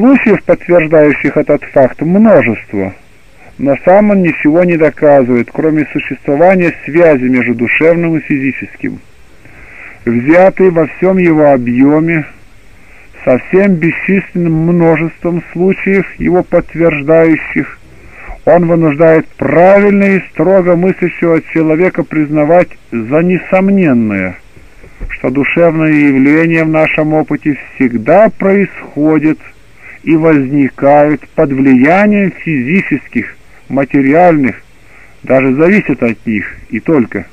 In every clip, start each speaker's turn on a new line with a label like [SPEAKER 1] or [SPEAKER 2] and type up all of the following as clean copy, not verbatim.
[SPEAKER 1] Случаев, подтверждающих этот факт, множество, но сам он ничего не доказывает, кроме существования связи между душевным и физическим. Взятый во всем его объеме, со всем бесчисленным множеством случаев, его подтверждающих, он вынуждает правильно и строго мыслящего человека признавать за несомненное, что душевные явления в нашем опыте всегда происходят и возникают под влиянием физических, материальных, даже зависят от них и только.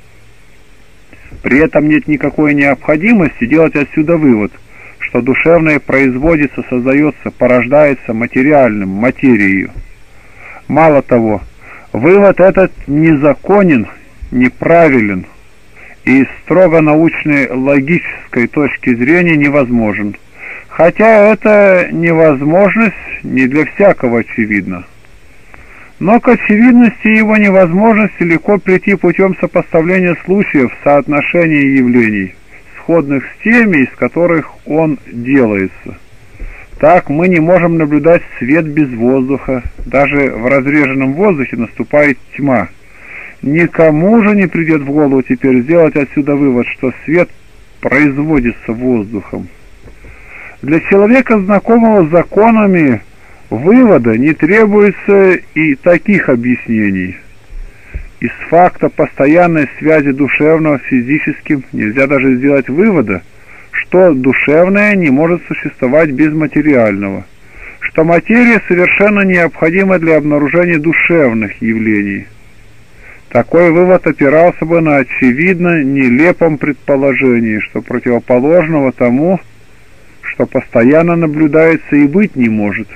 [SPEAKER 1] При этом нет никакой необходимости делать отсюда вывод, что душевное производится, создается, порождается материальным, материей. Мало того, вывод этот незаконен, неправилен и с строго научной логической точки зрения невозможен, хотя эта невозможность не для всякого очевидна. Но к очевидности его невозможности легко прийти путем сопоставления случаев, соотношения явлений, сходных с теми, из которых он делается. Так мы не можем наблюдать свет без воздуха, даже в разреженном воздухе наступает тьма. Никому же не придет в голову теперь сделать отсюда вывод, что свет производится воздухом. Для человека, знакомого с законами вывода, не требуется и таких объяснений. Из факта постоянной связи душевного с физическим нельзя даже сделать вывода, что душевное не может существовать без материального, что материя совершенно необходима для обнаружения душевных явлений. Такой вывод опирался бы на очевидно нелепом предположении, что противоположного тому, что постоянно наблюдается и быть не может.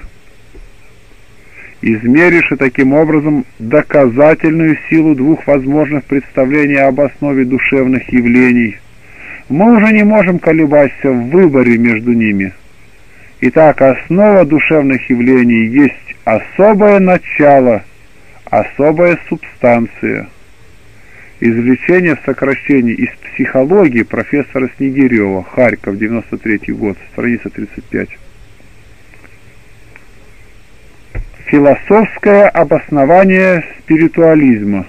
[SPEAKER 1] Измеришь и таким образом доказательную силу двух возможных представлений об основе душевных явлений, мы уже не можем колебаться в выборе между ними. Итак, основа душевных явлений есть особое начало, особая субстанция. Извлечение в сокращении из психологии профессора Снегирева, Харьков, 93 год, страница 35. Философское обоснование спиритуализма.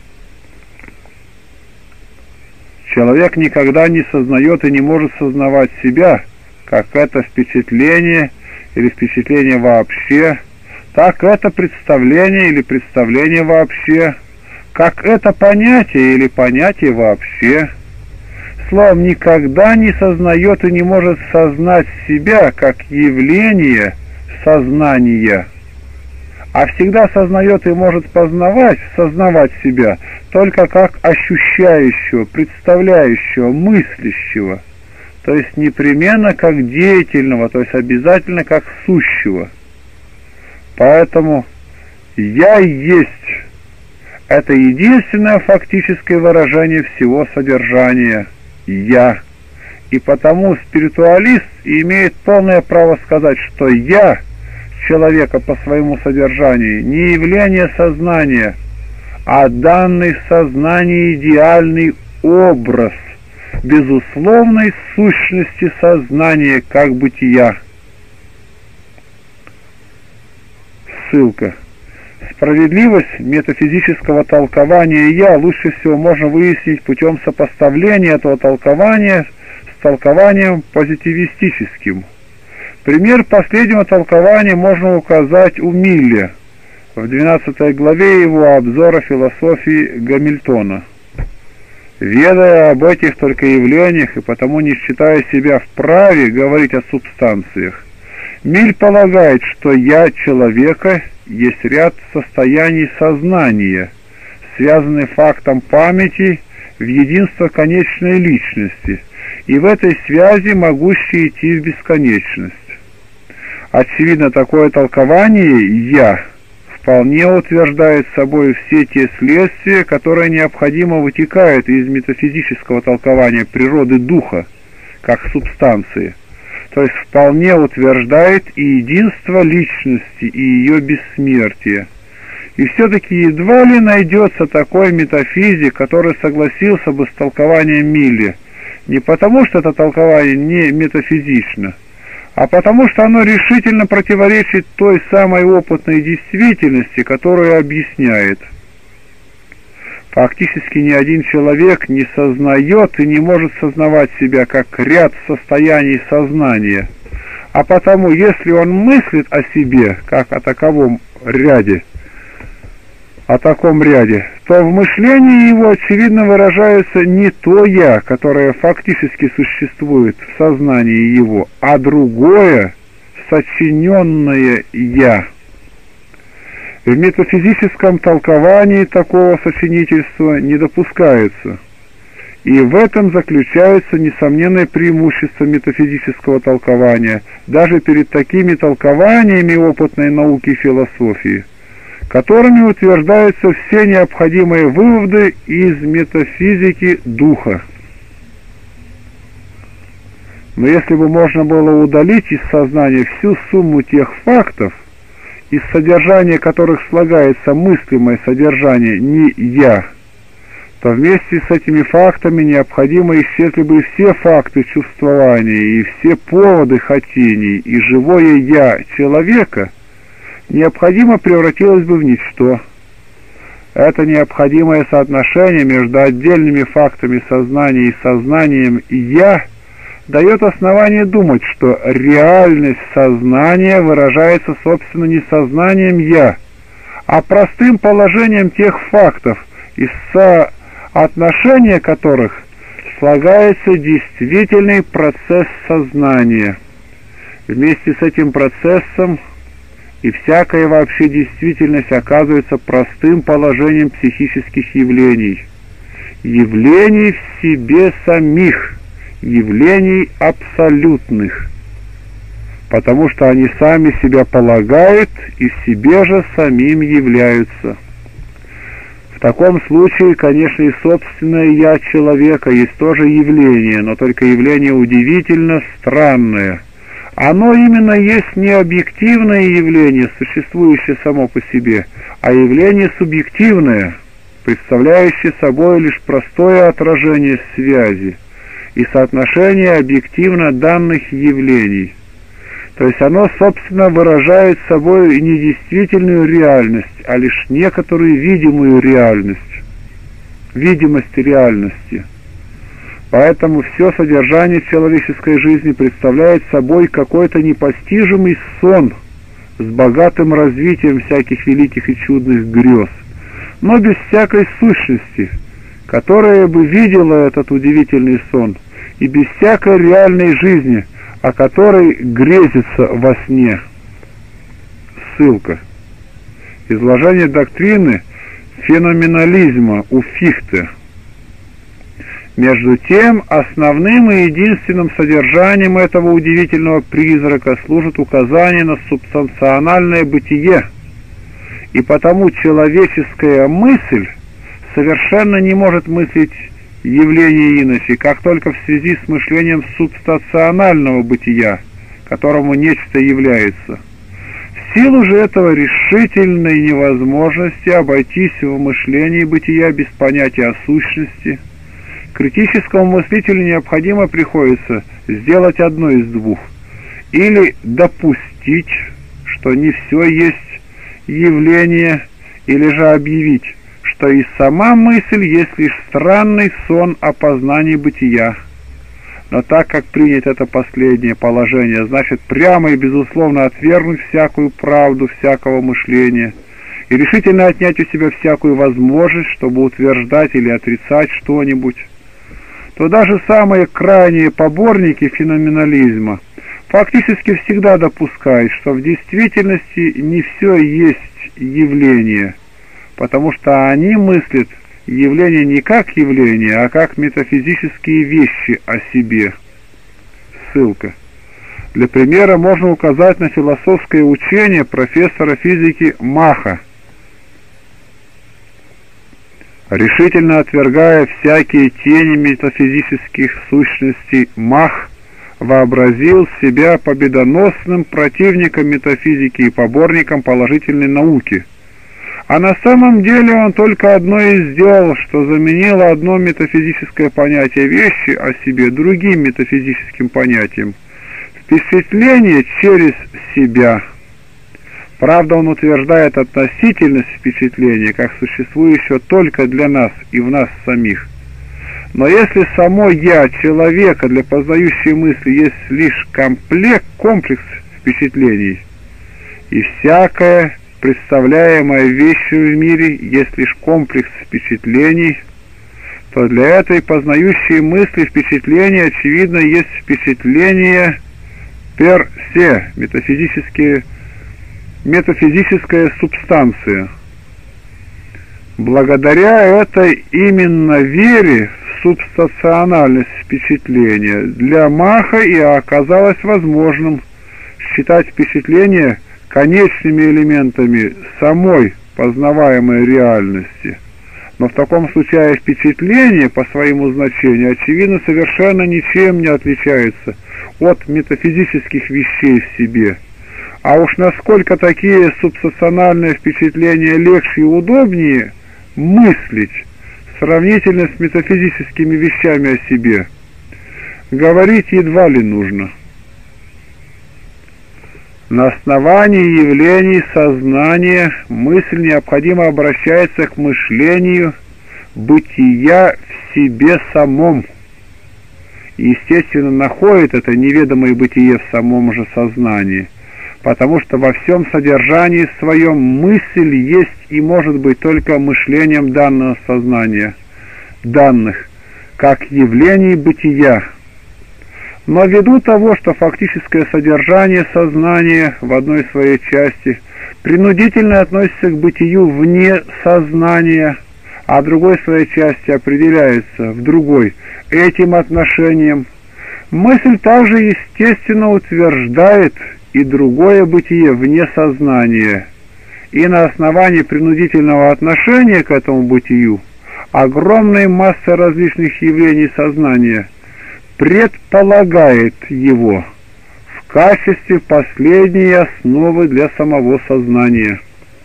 [SPEAKER 1] Человек никогда не сознает и не может сознавать себя, как это впечатление или впечатление вообще, так это представление или представление вообще, как это понятие или понятие вообще. Словом, никогда не сознает и не может сознать себя как явление сознания, а всегда сознает и может сознавать себя только как ощущающего, представляющего, мыслящего, то есть непременно как деятельного, то есть обязательно как сущего. Поэтому «я есть» — это единственное фактическое выражение всего содержания «я». И потому спиритуалист имеет полное право сказать, что «я» человека по своему содержанию не явление сознания, а данный в сознании идеальный образ безусловной сущности сознания как бытия. Ссылка. Справедливость метафизического толкования «я» лучше всего можно выяснить путем сопоставления этого толкования с толкованием позитивистическим. Пример последнего толкования можно указать у Милле в 12 главе его обзора философии Гамильтона. Ведая об этих только явлениях и потому не считая себя вправе говорить о субстанциях, Милль полагает, что «я» человека есть ряд состояний сознания, связанный фактом памяти в единство конечной личности, и в этой связи могущий идти в бесконечность. Очевидно, такое толкование «я» вполне утверждает собой все те следствия, которые необходимо вытекают из метафизического толкования природы духа, как субстанции, то есть вполне утверждает и единство личности, и ее бессмертие. И все-таки едва ли найдется такой метафизик, который согласился бы с толкованием Милля, не потому что это толкование не метафизично, а потому что оно решительно противоречит той самой опытной действительности, которую объясняет. Фактически ни один человек не сознает и не может сознавать себя как ряд состояний сознания, а потому, если он мыслит о себе как о таком ряде, то в мышлении его очевидно выражается не то «я», которое фактически существует в сознании его, а другое, сочиненное «я». В метафизическом толковании такого сочинительства не допускается, и в этом заключается несомненное преимущество метафизического толкования, даже перед такими толкованиями опытной науки и философии, которыми утверждаются все необходимые выводы из метафизики духа. Но если бы можно было удалить из сознания всю сумму тех фактов, из содержания которых слагается мыслимое содержание «не я», то вместе с этими фактами необходимо исчезли бы все факты чувствования и все поводы хотений, и живое «я» человека необходимо превратилось бы в ничто. Это необходимое соотношение между отдельными фактами сознания и сознанием «я» дает основание думать, что реальность сознания выражается, собственно, не сознанием «я», а простым положением тех фактов, из соотношения которых слагается действительный процесс сознания. Вместе с этим процессом и всякая вообще действительность оказывается простым положением психических явлений, явлений в себе самих, явлений абсолютных, потому что они сами себя полагают и в себе же самим являются. В таком случае, конечно, и собственное «я» человека есть тоже явление, но только явление удивительно странное. Оно именно есть не объективное явление, существующее само по себе, а явление субъективное, представляющее собой лишь простое отражение связи и соотношение объективно данных явлений. То есть оно, собственно, выражает собой не действительную реальность, а лишь некоторую видимую реальность, видимость реальности. Поэтому все содержание человеческой жизни представляет собой какой-то непостижимый сон с богатым развитием всяких великих и чудных грез, но без всякой сущности, которая бы видела этот удивительный сон, и без всякой реальной жизни, о которой грезится во сне. Ссылка. Изложение доктрины феноменализма у Фихте. Между тем, основным и единственным содержанием этого удивительного призрака служит указание на субстанциональное бытие, и потому человеческая мысль совершенно не может мыслить явление иначе, как только в связи с мышлением субстанционального бытия, которому нечто является. В силу же этого решительной невозможности обойтись в мышлении бытия без понятия о сущности, критическому мыслителю необходимо приходится сделать одно из двух: или допустить, что не все есть явление, или же объявить, что и сама мысль есть лишь странный сон о познании бытия. Но так как принять это последнее положение, значит прямо и безусловно отвергнуть всякую правду всякого мышления и решительно отнять у себя всякую возможность, чтобы утверждать или отрицать что-нибудь, то даже самые крайние поборники феноменализма фактически всегда допускают, что в действительности не все есть явление, потому что они мыслят явление не как явление, а как метафизические вещи о себе. Ссылка. Для примера можно указать на философское учение профессора физики Маха. Решительно отвергая всякие тени метафизических сущностей, Мах вообразил себя победоносным противником метафизики и поборником положительной науки. А на самом деле он только одно и сделал, что заменило одно метафизическое понятие вещи о себе другим метафизическим понятием, в впечатление через себя. Правда, он утверждает относительность впечатления как существующего только для нас и в нас самих. Но если само «я» человека для познающей мысли есть лишь комплекс впечатлений, и всякое представляемое вещью в мире есть лишь комплекс впечатлений, то для этой познающей мысли впечатления, очевидно, есть впечатление per se, метафизическая субстанция. Благодаря этой именно вере в субстанциональность впечатления для Маха и оказалось возможным считать впечатления конечными элементами самой познаваемой реальности. Но в таком случае впечатление по своему значению, очевидно, совершенно ничем не отличается от метафизических вещей в себе. А уж насколько такие субстанциональные впечатления легче и удобнее мыслить сравнительно с метафизическими вещами о себе, говорить едва ли нужно. На основании явлений сознания мысль необходимо обращается к мышлению бытия в себе самом. И, естественно, находит это неведомое бытие в самом же сознании, потому что во всем содержании своем мысль есть и может быть только мышлением данного сознания, данных, как явлений бытия. Но ввиду того, что фактическое содержание сознания в одной своей части принудительно относится к бытию вне сознания, а в другой своей части определяется в другой этим отношением, мысль также естественно утверждает и другое бытие вне сознания, и на основании принудительного отношения к этому бытию огромной массы различных явлений сознания предполагает его в качестве последней основы для самого сознания.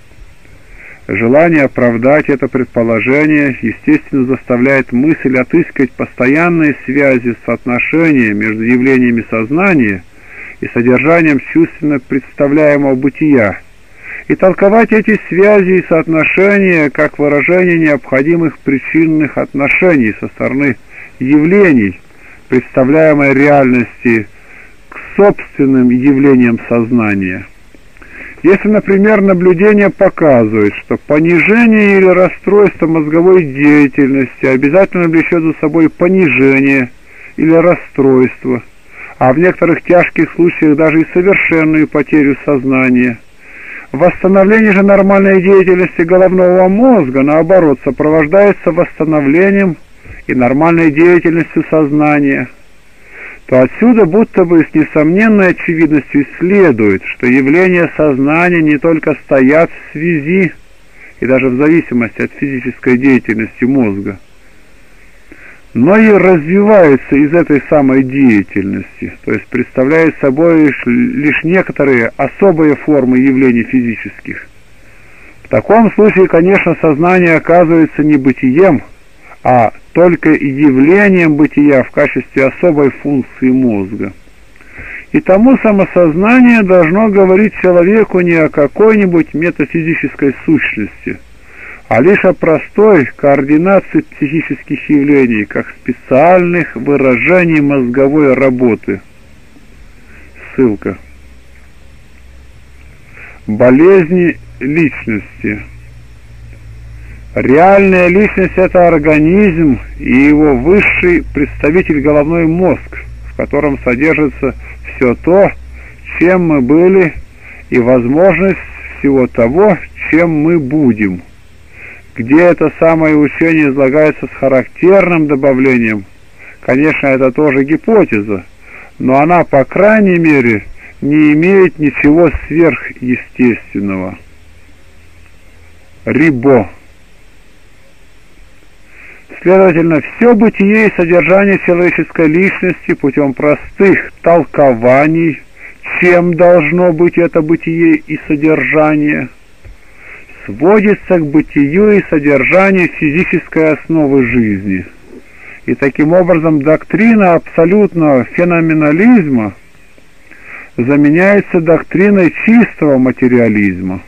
[SPEAKER 1] Желание оправдать это предположение, естественно, заставляет мысль отыскивать постоянные связи, соотношения между явлениями сознания и содержанием чувственно представляемого бытия, и толковать эти связи и соотношения как выражение необходимых причинных отношений со стороны явлений, представляемой реальности, к собственным явлениям сознания. Если, например, наблюдение показывает, что понижение или расстройство мозговой деятельности обязательно влечет за собой понижение или расстройство, а в некоторых тяжких случаях даже и совершенную потерю сознания, восстановление же нормальной деятельности головного мозга, наоборот, сопровождается восстановлением и нормальной деятельностью сознания, то отсюда будто бы с несомненной очевидностью следует, что явления сознания не только стоят в связи и даже в зависимости от физической деятельности мозга, но и развиваются из этой самой деятельности, то есть представляют собой лишь некоторые особые формы явлений физических. В таком случае, конечно, сознание оказывается не бытием, а только явлением бытия в качестве особой функции мозга. И тому самосознание должно говорить человеку не о какой-нибудь метафизической сущности, а лишь о простой координации психических явлений, как специальных выражений мозговой работы. Ссылка. Болезни личности. Реальная личность – это организм и его высший представитель головной мозг, в котором содержится все то, чем мы были, и возможность всего того, чем мы будем. Где это самое учение излагается с характерным добавлением, конечно, это тоже гипотеза, но она, по крайней мере, не имеет ничего сверхъестественного. Рибо. Следовательно, все бытие и содержание человеческой личности путем простых толкований, чем должно быть это бытие и содержание, сводится к бытию и содержанию физической основы жизни. И таким образом доктрина абсолютного феноменализма заменяется доктриной чистого материализма.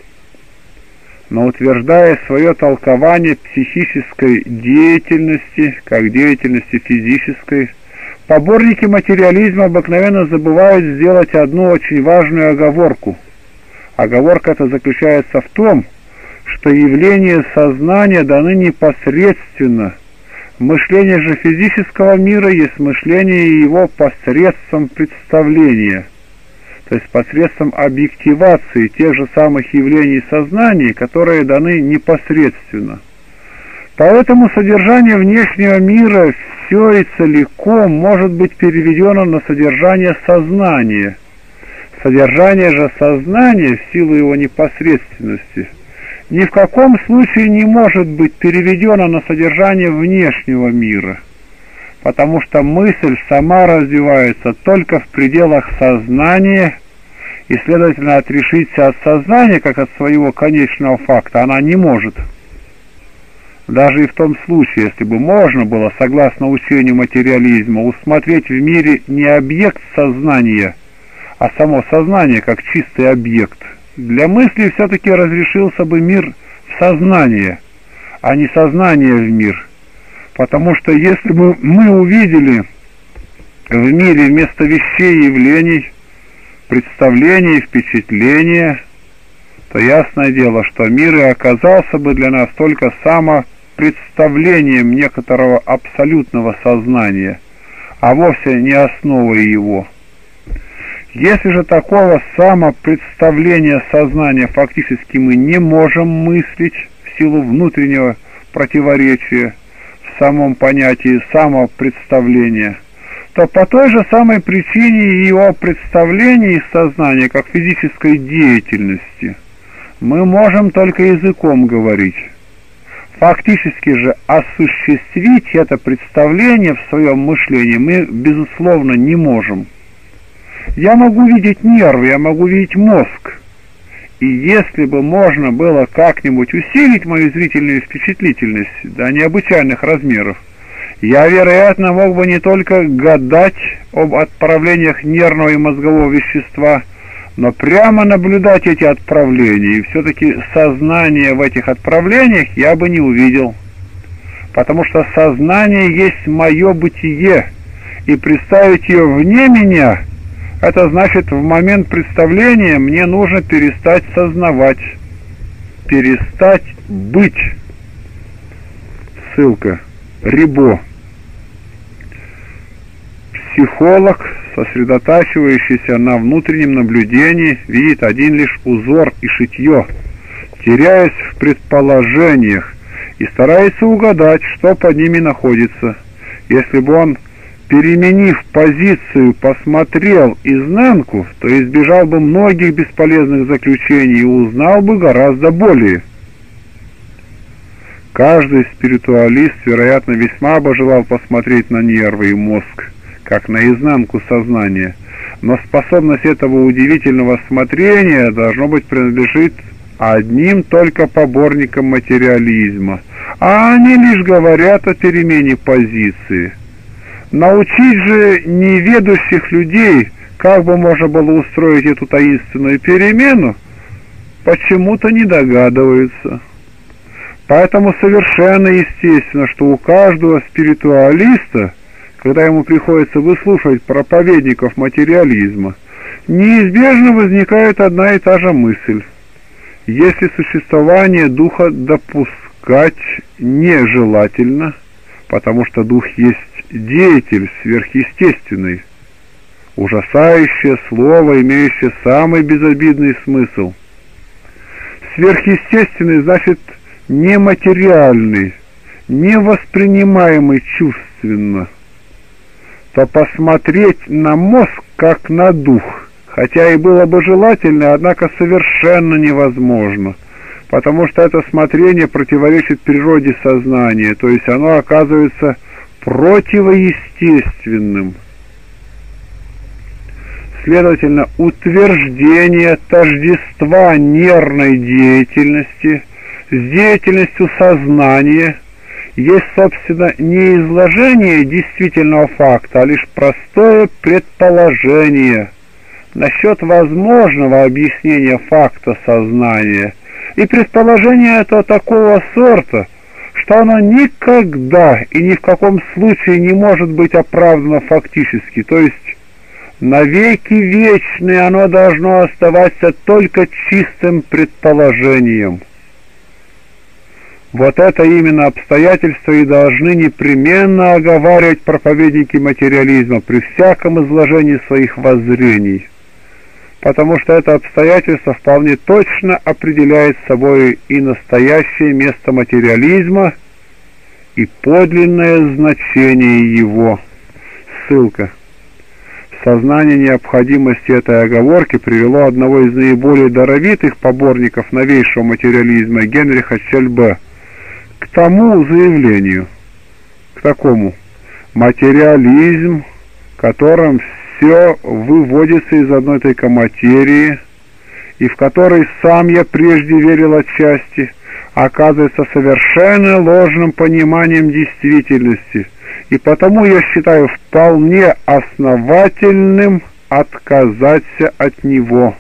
[SPEAKER 1] Но утверждая свое толкование психической деятельности, как деятельности физической, поборники материализма обыкновенно забывают сделать одну очень важную оговорку. Оговорка эта заключается в том, что явления сознания даны непосредственно. Мышление же физического мира есть мышление его посредством представления, то есть посредством объективации тех же самых явлений сознания, которые даны непосредственно. Поэтому содержание внешнего мира все и целиком может быть переведено на содержание сознания. Содержание же сознания, в силу его непосредственности, ни в каком случае не может быть переведено на содержание внешнего мира, потому что мысль сама развивается только в пределах сознания, и, следовательно, отрешиться от сознания, как от своего конечного факта, она не может. Даже и в том случае, если бы можно было, согласно учению материализма, усмотреть в мире не объект сознания, а само сознание как чистый объект, для мысли все-таки разрешился бы мир в сознание, а не сознание в мир. Потому что если бы мы увидели в мире вместо вещей и явлений представления и впечатления, то ясное дело, что мир и оказался бы для нас только самопредставлением некоторого абсолютного сознания, а вовсе не основой его. Если же такого самопредставления сознания фактически мы не можем мыслить в силу внутреннего противоречия в самом понятии самопредставления, то по той же самой причине его представления из сознания как физической деятельности мы можем только языком говорить. Фактически же осуществить это представление в своем мышлении мы, безусловно, не можем. Я могу видеть нервы, я могу видеть мозг. И если бы можно было как-нибудь усилить мою зрительную впечатлительность до необычайных размеров, я, вероятно, мог бы не только гадать об отправлениях нервного и мозгового вещества, но прямо наблюдать эти отправления. И все-таки сознание в этих отправлениях я бы не увидел. Потому что сознание есть мое бытие, и представить ее вне меня, это значит, в момент представления мне нужно перестать сознавать, перестать быть. Ссылка. Рибо. Психолог, сосредотачивающийся на внутреннем наблюдении, видит один лишь узор и шитье, теряясь в предположениях и старается угадать, что под ними находится. Если бы он, переменив позицию, посмотрел изнанку, то избежал бы многих бесполезных заключений и узнал бы гораздо более. Каждый спиритуалист, вероятно, весьма бы желал посмотреть на нервы и мозг, как на изнанку сознания, но способность этого удивительного смотрения, должно быть, принадлежит одним только поборникам материализма, а они лишь говорят о перемене позиции. Научить же неведущих людей, как бы можно было устроить эту таинственную перемену, почему-то не догадываются. Поэтому совершенно естественно, что у каждого спиритуалиста, когда ему приходится выслушивать проповедников материализма, неизбежно возникает одна и та же мысль. Если существование духа допускать нежелательно, потому что дух есть деятель сверхъестественный, ужасающее слово, имеющее самый безобидный смысл. Сверхъестественный значит нематериальный, невоспринимаемый чувственно. То посмотреть на мозг как на дух, хотя и было бы желательно, однако совершенно невозможно, потому что это смотрение противоречит природе сознания, то есть оно оказывается противоестественным. Следовательно, утверждение тождества нервной деятельности с деятельностью сознания есть, собственно, не изложение действительного факта, а лишь простое предположение, насчет возможного объяснения факта сознания, и предположение это такого сорта, что оно никогда и ни в каком случае не может быть оправдано фактически, то есть навеки вечные оно должно оставаться только чистым предположением. Вот это именно обстоятельства и должны непременно оговаривать проповедники материализма при всяком изложении своих воззрений, потому что это обстоятельство вполне точно определяет собой и настоящее место материализма, и подлинное значение его. Ссылка. Сознание необходимости этой оговорки привело одного из наиболее даровитых поборников новейшего материализма, Генриха Чельбе, к тому заявлению, к такому: материализм, в котором все выводится из одной только материи, и в который сам я прежде верил отчасти, оказывается совершенно ложным пониманием действительности, и потому я считаю вполне основательным отказаться от него.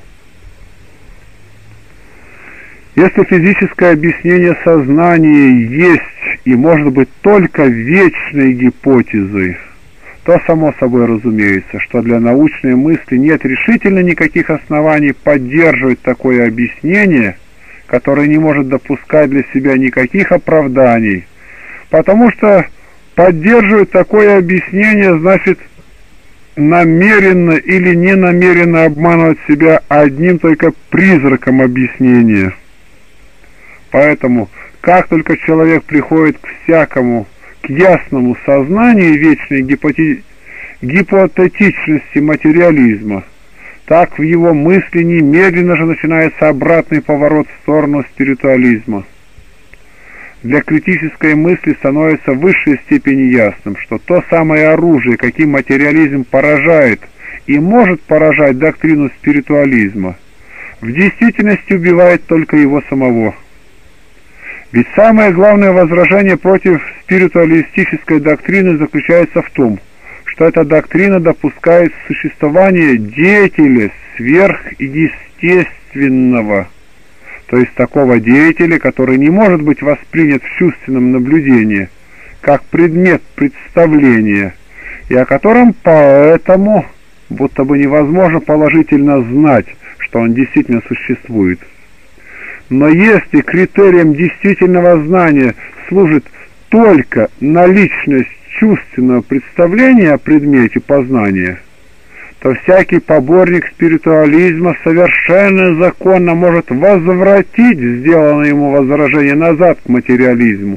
[SPEAKER 1] Если физическое объяснение сознания есть и может быть только вечной гипотезой, то само собой разумеется, что для научной мысли нет решительно никаких оснований поддерживать такое объяснение, которое не может допускать для себя никаких оправданий, потому что поддерживать такое объяснение значит намеренно или ненамеренно обманывать себя одним только призраком объяснения. Поэтому, как только человек приходит к ясному сознанию вечной гипотетичности материализма, так в его мысли немедленно же начинается обратный поворот в сторону спиритуализма. Для критической мысли становится в высшей степени ясным, что то самое оружие, каким материализм поражает и может поражать доктрину спиритуализма, в действительности убивает только его самого. Ведь самое главное возражение против спиритуалистической доктрины заключается в том, что эта доктрина допускает существование деятеля сверхъестественного, то есть такого деятеля, который не может быть воспринят в чувственном наблюдении, как предмет представления, и о котором поэтому будто бы невозможно положительно знать, что он действительно существует. Но если критерием действительного знания служит только наличность чувственного представления о предмете познания, то всякий поборник спиритуализма совершенно законно может возвратить сделанное ему возражение назад к материализму.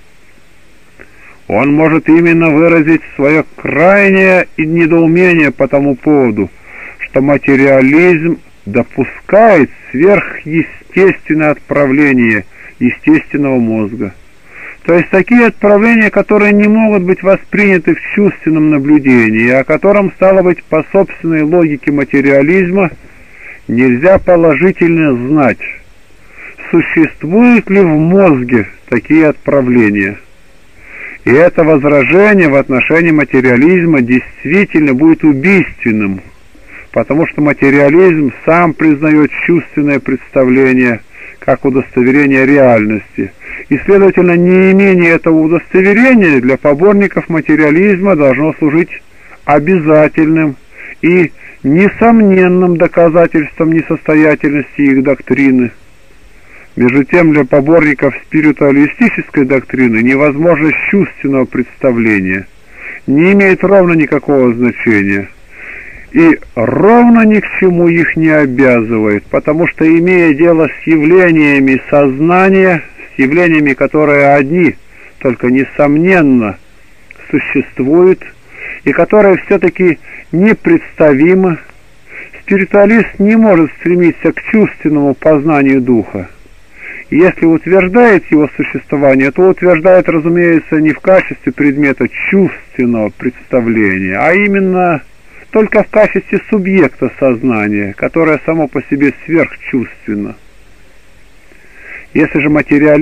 [SPEAKER 1] Он может именно выразить свое крайнее недоумение по тому поводу, что материализм допускает сверхъестественное отправление естественного мозга. То есть такие отправления, которые не могут быть восприняты в чувственном наблюдении, о котором, стало быть, по собственной логике материализма, нельзя положительно знать, существуют ли в мозге такие отправления. И это возражение в отношении материализма действительно будет убийственным, потому что материализм сам признает чувственное представление как удостоверение реальности, и, следовательно, неимение этого удостоверения для поборников материализма должно служить обязательным и несомненным доказательством несостоятельности их доктрины. Между тем, для поборников спиритуалистической доктрины невозможность чувственного представления не имеет ровно никакого значения и ровно ни к чему их не обязывает, потому что, имея дело с явлениями сознания, с явлениями, которые одни, только несомненно существуют, и которые все-таки непредставимы, спиритуалист не может стремиться к чувственному познанию духа. И если утверждает его существование, то утверждает, разумеется, не в качестве предмета чувственного представления, а именно только в качестве субъекта сознания, которое само по себе сверхчувственно. Если же материалист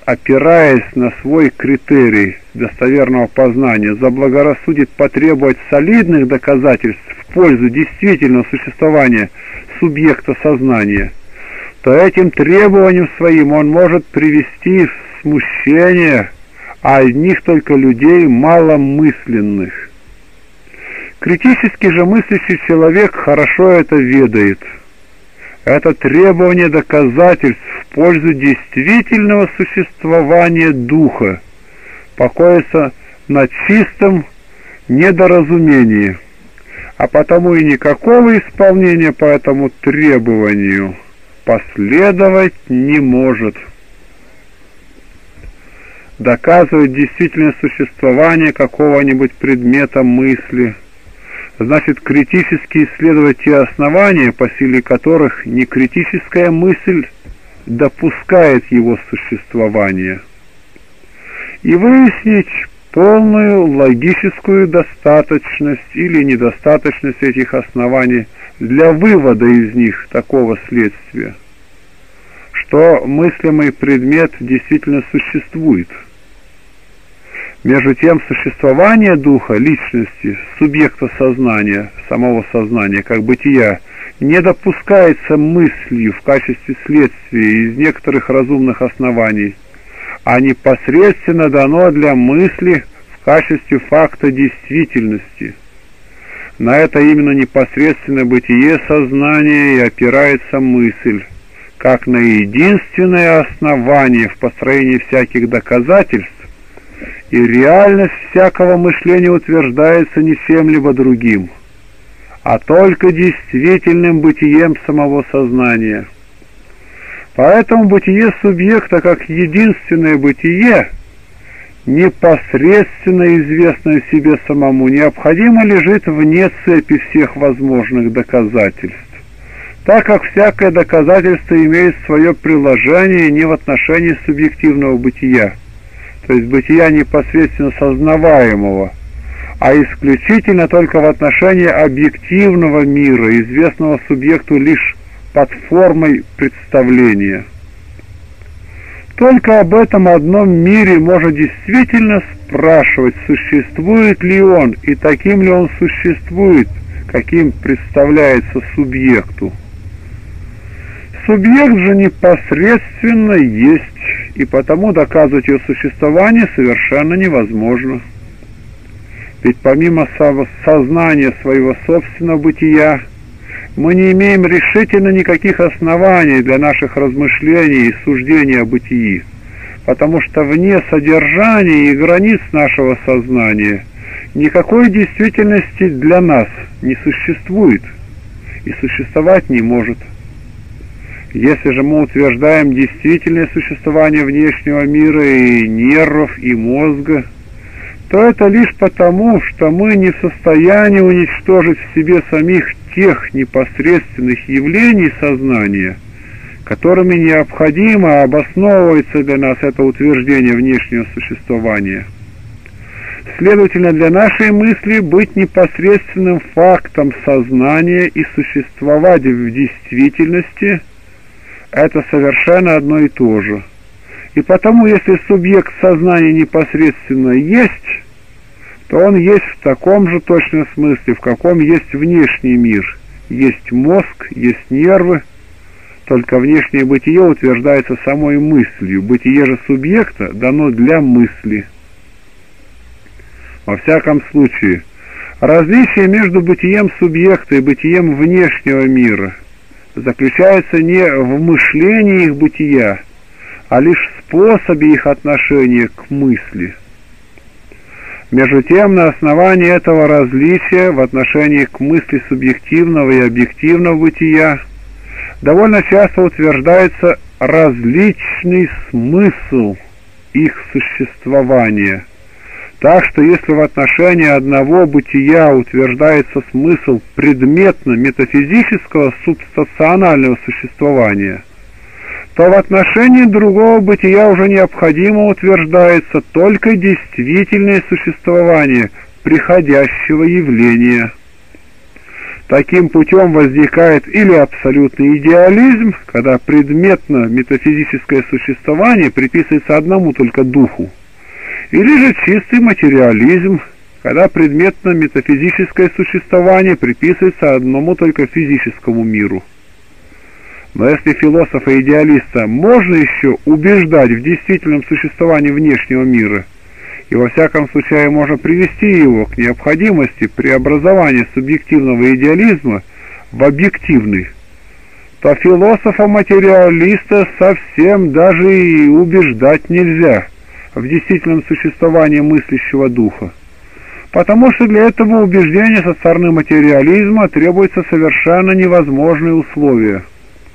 [SPEAKER 1] опираясь на свой критерий достоверного познания, заблагорассудит потребовать солидных доказательств в пользу действительного существования субъекта сознания, то этим требованием своим он может привести в смущение одних только людей маломысленных. Критически же мыслящий человек хорошо это ведает. Это требование доказательств в пользу действительного существования духа покоится на чистом недоразумении, а потому и никакого исполнения по этому требованию последовать не может. Доказывать действительное существование какого-нибудь предмета мысли значит критически исследовать те основания, по силе которых некритическая мысль допускает его существование, и выяснить полную логическую достаточность или недостаточность этих оснований для вывода из них такого следствия, что мыслимый предмет действительно существует. Между тем, существование духа, личности, субъекта сознания, самого сознания, как бытия, не допускается мыслью в качестве следствия из некоторых разумных оснований, а непосредственно дано для мысли в качестве факта действительности. На это именно непосредственное бытие сознания и опирается мысль, как на единственное основание в построении всяких доказательств, и реальность всякого мышления утверждается не чем-либо другим, а только действительным бытием самого сознания. Поэтому бытие субъекта, как единственное бытие, непосредственно известное себе самому, необходимо лежит вне цепи всех возможных доказательств, так как всякое доказательство имеет свое приложение не в отношении субъективного бытия, то есть бытия непосредственно сознаваемого, а исключительно только в отношении объективного мира, известного субъекту лишь под формой представления. Только об этом одном мире можно действительно спрашивать, существует ли он и таким ли он существует, каким представляется субъекту. Субъект же непосредственно есть, и потому доказывать ее существование совершенно невозможно. Ведь помимо сознания своего собственного бытия, мы не имеем решительно никаких оснований для наших размышлений и суждений о бытии, потому что вне содержания и границ нашего сознания никакой действительности для нас не существует и существовать не может. Если же мы утверждаем действительное существование внешнего мира и нервов, и мозга, то это лишь потому, что мы не в состоянии уничтожить в себе самих тех непосредственных явлений сознания, которыми необходимо обосновывается для нас это утверждение внешнего существования. Следовательно, для нашей мысли быть непосредственным фактом сознания и существовать в действительности – это совершенно одно и то же. И потому, если субъект сознания непосредственно есть, то он есть в таком же точном смысле, в каком есть внешний мир. Есть мозг, есть нервы, только внешнее бытие утверждается самой мыслью. Бытие же субъекта дано для мысли. Во всяком случае, различие между бытием субъекта и бытием внешнего мира заключается не в мышлении их бытия, а лишь в способе их отношения к мысли. Между тем, на основании этого различия в отношении к мысли субъективного и объективного бытия довольно часто утверждается различный смысл их существования. Так что если в отношении одного бытия утверждается смысл предметно-метафизического субстанционального существования, то в отношении другого бытия уже необходимо утверждается только действительное существование приходящего явления. Таким путем возникает или абсолютный идеализм, когда предметно-метафизическое существование приписывается одному только духу, или же чистый материализм, когда предметно-метафизическое существование приписывается одному только физическому миру. Но если философа-идеалиста можно еще убеждать в действительном существовании внешнего мира, и во всяком случае можно привести его к необходимости преобразования субъективного идеализма в объективный, то философа-материалиста совсем даже и убеждать нельзя в действительном существовании мыслящего духа, потому что для этого убеждения со стороны материализма требуются совершенно невозможные условия.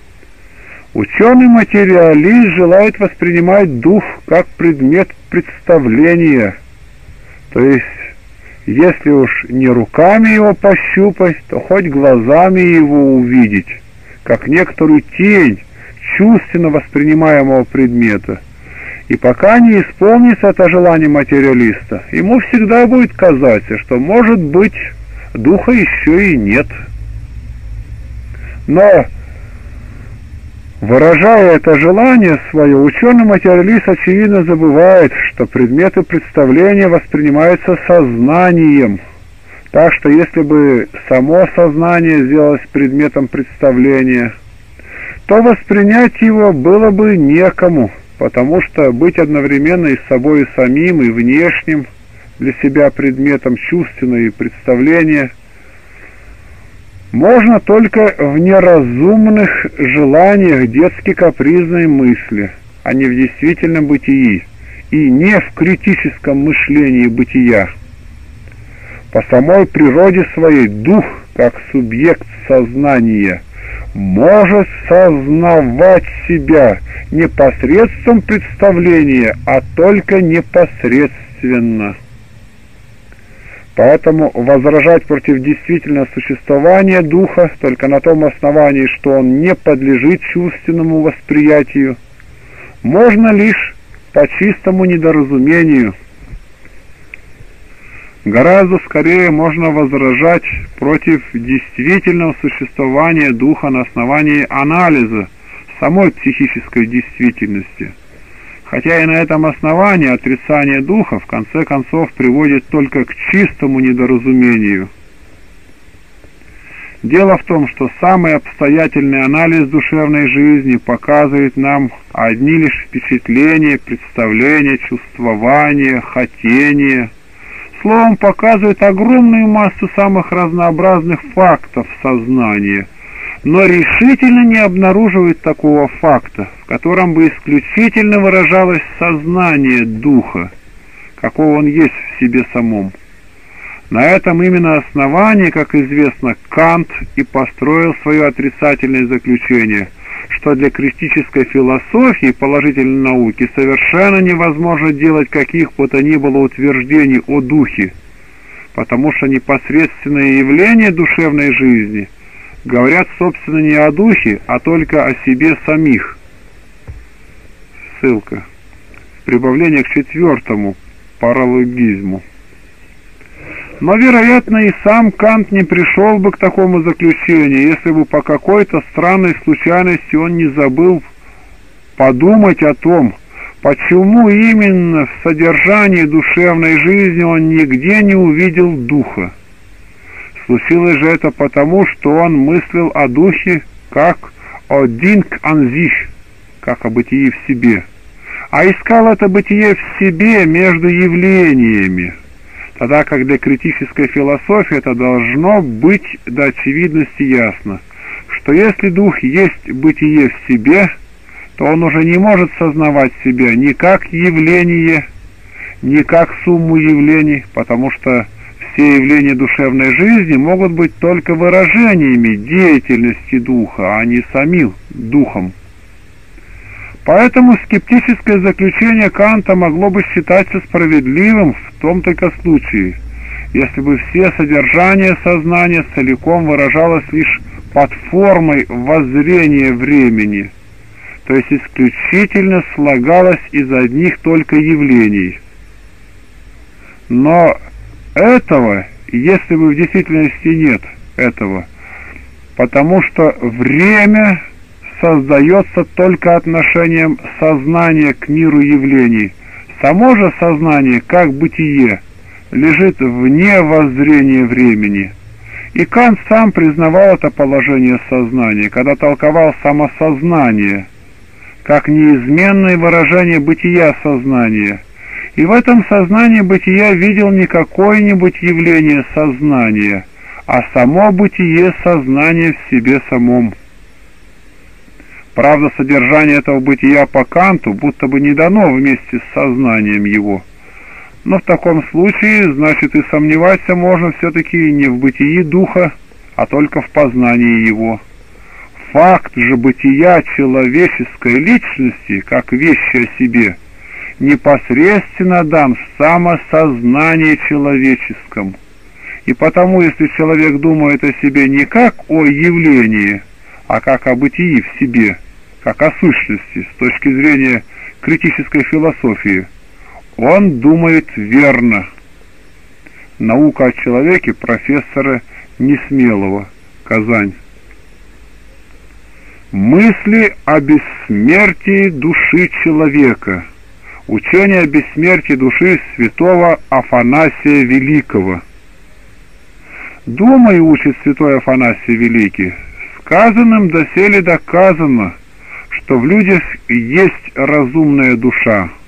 [SPEAKER 1] Ученый-материалист желает воспринимать дух как предмет представления, то есть, если уж не руками его пощупать, то хоть глазами его увидеть, как некоторую тень чувственно воспринимаемого предмета. И пока не исполнится это желание материалиста, ему всегда будет казаться, что, может быть, духа еще и нет. Но выражая это желание свое, ученый-материалист очевидно забывает, что предметы представления воспринимаются сознанием. Так что если бы само сознание сделалось предметом представления, то воспринять его было бы некому, потому что быть одновременно и собой самим, и внешним для себя предметом чувственного представления можно только в неразумных желаниях детски капризной мысли, а не в действительном бытии, и не в критическом мышлении бытия. По самой природе своей дух, как субъект сознания, может сознавать себя не посредством представления, а только непосредственно. Поэтому возражать против действительного существования духа только на том основании, что он не подлежит чувственному восприятию, можно лишь по чистому недоразумению. Гораздо скорее можно возражать против действительного существования духа на основании анализа самой психической действительности. Хотя и на этом основании отрицание духа в конце концов приводит только к чистому недоразумению. Дело в том, что самый обстоятельный анализ душевной жизни показывает нам одни лишь впечатления, представления, чувствования, хотения. Словом, показывает огромную массу самых разнообразных фактов сознания, но решительно не обнаруживает такого факта, в котором бы исключительно выражалось сознание духа, какого он есть в себе самом. На этом именно основании, как известно, Кант и построил свое отрицательное заключение, что для критической философии положительной науки совершенно невозможно делать каких бы то ни было утверждений о духе, потому что непосредственные явления душевной жизни говорят, собственно, не о духе, а только о себе самих. Ссылка. Прибавление к 4-му паралогизму. Но, вероятно, и сам Кант не пришел бы к такому заключению, если бы по какой-то странной случайности он не забыл подумать о том, почему именно в содержании душевной жизни он нигде не увидел духа. Случилось же это потому, что он мыслил о духе как о динг ан зих, как о бытии в себе, а искал это бытие в себе между явлениями, тогда как для критической философии это должно быть до очевидности ясно, что если дух есть бытие в себе, то он уже не может сознавать себя ни как явление, ни как сумму явлений, потому что все явления душевной жизни могут быть только выражениями деятельности духа, а не самим духом. Поэтому скептическое заключение Канта могло бы считаться справедливым в том только случае, если бы все содержание сознания целиком выражалось лишь под формой воззрения времени, то есть исключительно слагалось из одних только явлений. Но этого, если бы в действительности нет этого, потому что время создается только отношением сознания к миру явлений. Само же сознание, как бытие, лежит вне воззрения времени. И Кант сам признавал это положение сознания, когда толковал самосознание, как неизменное выражение бытия сознания. И в этом сознании бытия видел не какое-нибудь явление сознания, а само бытие сознания в себе самом. Правда, содержание этого бытия по Канту будто бы не дано вместе с сознанием его. Но в таком случае, значит, и сомневаться можно все-таки не в бытии духа, а только в познании его. Факт же бытия человеческой личности, как вещи о себе, непосредственно дан в самосознании человеческом. И потому, если человек думает о себе не как о явлении, а как о бытии в себе, как о сущности, с точки зрения критической философии, он думает верно. Наука о человеке профессора Несмелого, Казань. Мысли о бессмертии души человека. Учение о бессмертии души святого Афанасия Великого. Думай, учит святой Афанасий Великий, сказанным доселе доказано, что в людях есть разумная душа.